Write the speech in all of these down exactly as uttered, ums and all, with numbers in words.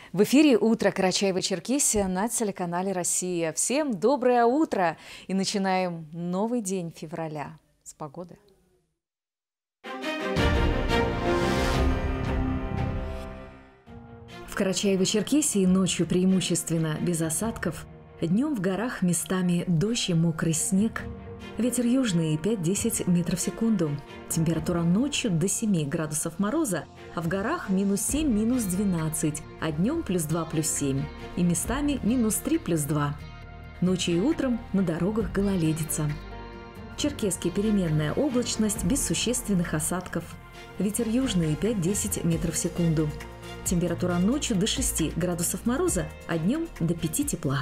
В эфире «Утро Карачаево-Черкесия» на телеканале «Россия». Всем доброе утро! И начинаем новый день февраля с погоды. В Карачаево-Черкесии ночью преимущественно без осадков, днем в горах местами дождь и мокрый снег. Ветер южный пять-десять метров в секунду. Температура ночью до семи градусов мороза, а в горах минус семь, минус двенадцать, а днем плюс два, плюс семь. И местами минус три, плюс два. Ночью и утром на дорогах гололедица. В Черкесске переменная облачность без существенных осадков. Ветер южный пять-десять метров в секунду. Температура ночью до шести градусов мороза, а днем до пяти тепла.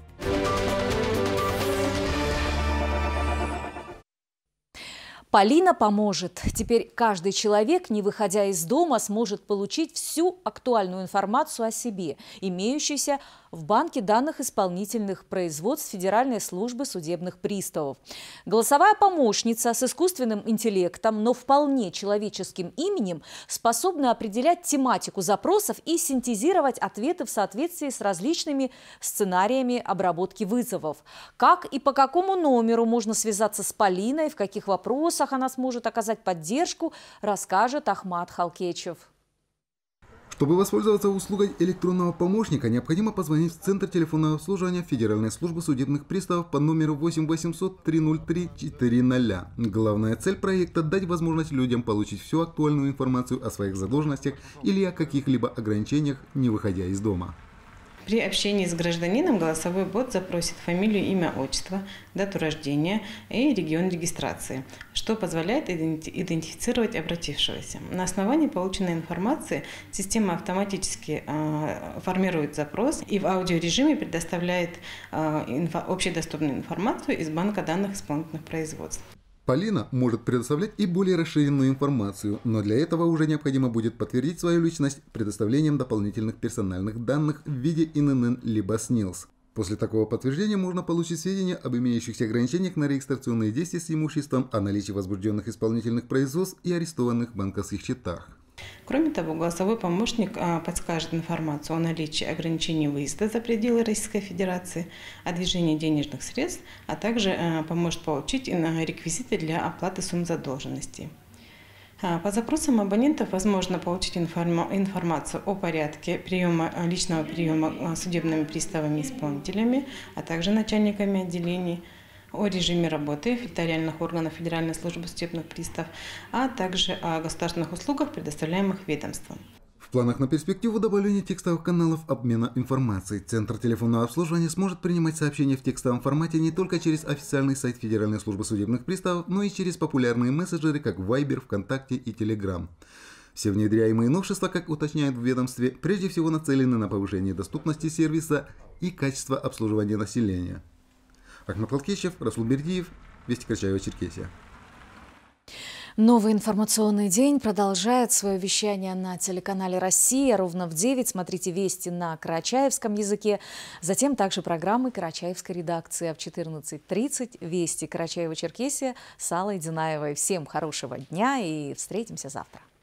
Полина поможет. Теперь каждый человек, не выходя из дома, сможет получить всю актуальную информацию о себе, имеющуюся в банке данных исполнительных производств Федеральной службы судебных приставов. Голосовая помощница с искусственным интеллектом, но вполне человеческим именем, способна определять тематику запросов и синтезировать ответы в соответствии с различными сценариями обработки вызовов. Как и по какому номеру можно связаться с Полиной, в каких вопросах она сможет оказать поддержку, расскажет Ахмат Халкечев. Чтобы воспользоваться услугой электронного помощника, необходимо позвонить в Центр телефонного обслуживания Федеральной службы судебных приставов по номеру восемь восемьсот триста три четыреста. Главная цель проекта – дать возможность людям получить всю актуальную информацию о своих задолженностях или о каких-либо ограничениях, не выходя из дома. При общении с гражданином голосовой бот запросит фамилию, имя, отчество, дату рождения и регион регистрации, что позволяет идентифицировать обратившегося. На основании полученной информации система автоматически э, формирует запрос и в аудиорежиме предоставляет э, инфо, общедоступную информацию из банка данных исполнительных производств. Полина может предоставлять и более расширенную информацию, но для этого уже необходимо будет подтвердить свою личность предоставлением дополнительных персональных данных в виде эн эн эн либо снилс. После такого подтверждения можно получить сведения об имеющихся ограничениях на регистрационные действия с имуществом, о наличии возбужденных исполнительных производств и арестованных банковских счетах. Кроме того, голосовой помощник подскажет информацию о наличии ограничений выезда за пределы Российской Федерации, о движении денежных средств, а также поможет получить реквизиты для оплаты сумм задолженностей. По запросам абонентов возможно получить информацию о порядке приема, личного приема судебными приставами и исполнителями, а также начальниками отделений, о режиме работы территориальных органов Федеральной службы судебных приставов, а также о государственных услугах, предоставляемых ведомством. В планах на перспективу добавления текстовых каналов обмена информацией. Центр телефонного обслуживания сможет принимать сообщения в текстовом формате не только через официальный сайт Федеральной службы судебных приставов, но и через популярные мессенджеры, как Viber, ВКонтакте и Telegram. Все внедряемые новшества, как уточняют в ведомстве, прежде всего нацелены на повышение доступности сервиса и качества обслуживания населения. Ахмат Халкечев, Расул Бердиев, Вести Карачаево-Черкесия. Новый информационный день продолжает свое вещание на телеканале «Россия». Ровно в девять смотрите «Вести» на карачаевском языке. Затем также программы карачаевской редакции. А в четырнадцать тридцать «Вести» Карачаево-Черкесия с Аллой Динаевой. Всем хорошего дня и встретимся завтра.